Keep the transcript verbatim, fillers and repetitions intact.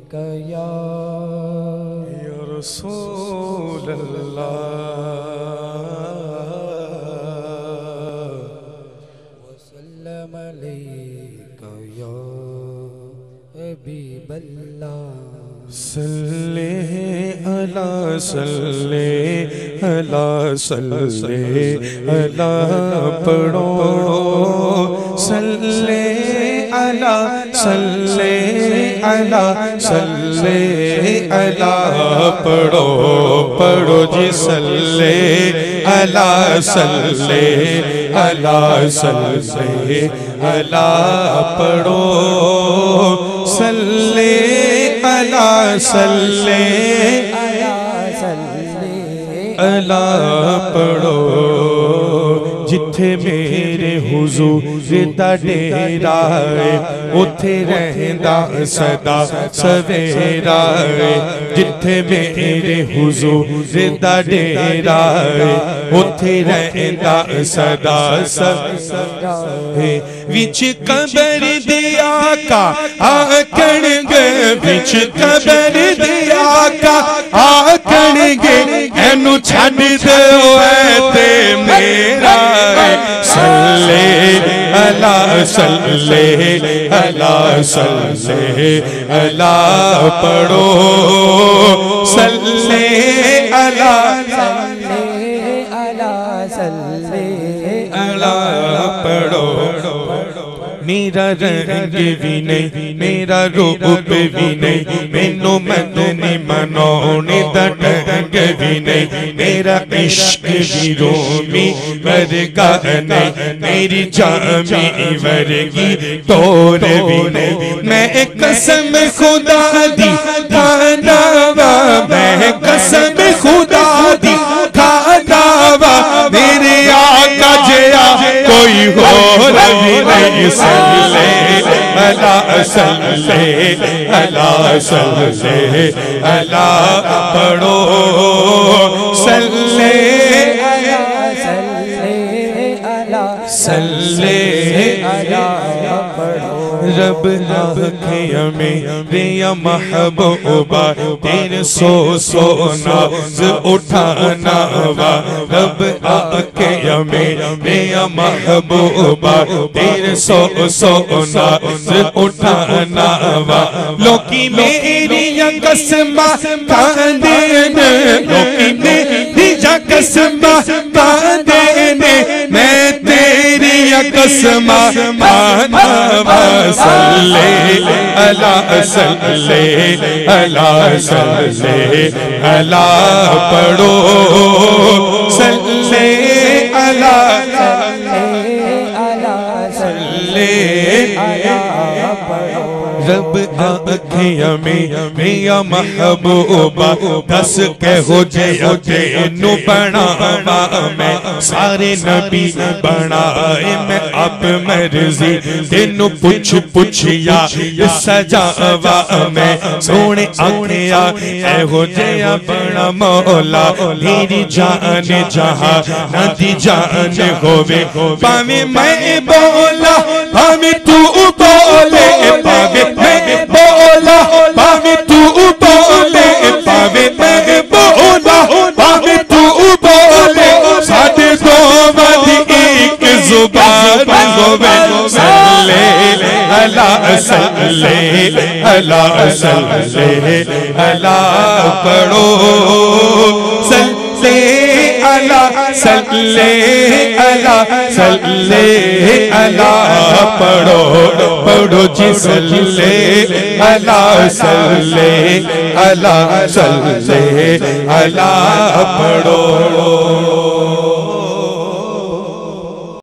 या रसूल अल्लाह वसल्लम अलैका या हबीब अल्लाह सल्ले अला सल्ले अला सल्ले अला पढ़ो सल्ले अला सल्ले अला सल्ले अला पढ़ो पढ़ो जी सल्ले अला सल्ले अला सल्ले अला पढ़ो सल्ले अला सल्ले अला पढ़ो जिथे मेरे हुजूर दा डेरा है उथे रहंदा सदा सवेरा है जिथे मेरे हुजूर दा डेरा है उथे रहंदा सदा सवेरा है विच कबर दे आका आकणगे विच कबर दे आका आकणगे एनु छड्ड दो ते मेरा सल्ले अला सल्ले अला सल्ले अला पढ़ो सल्ले अला सल्ले अला सल्ले अला पढ़ो मेरा रंग भी नहीं मेरा रूप भी नहीं मैनू मदनी मनोने दा ढंग भी नहीं मेरा इश्क भी रोमी वर्गा नहीं मेरी जामी वर्गी तोर भी नहीं मैं कसम खुदा दी खानावा मैं कसम खुदा दी खानावा मेरे आका जया कोई हो भी नहीं सल्ले अला सल्ले अला सल्ले अला पढ़ो सल्ले अला सल्ले अला पढ़ो रब आखे हमें रिया महबूबा तेरे सो सो नाज उठाना वा रब आखे हमें रिया महबूबा तेरे सो सो नाज उठाना वा लोकी मेरी कसमा कांदे ने लोकी मेरी कसमा कांदे ने मैं तेरी कसमा काना वा सल्ले अला सल्ले अला सल्ले अला पढ़ो सल्ले अला सल्ले अला पढ़ो रब आखे हमें मिया महबूबा दस कहो जे तेनू बनावा मैं सारे नबी बनाए मैं अब मर्जी तेनू पुछ पुछिया सजावा मैं सोने आखिया एहो जेया बना मौला तेरी जान जहां नदी जान होवे पावे मैं बोला पावे तू बोले पावे मैं बोला पावे तू बोले पावे मैं बोला पावे तू बोले साढ़े दो वादी एक जुबान होवे सल्ले अला सल्ले अला सल्ले अला पढ़ो सल्ले अला सल्ले अला सल्ले अला पढ़ो पढ़ो जी सल्ले अला सल्ले अला सल्ले अला पढ़ो।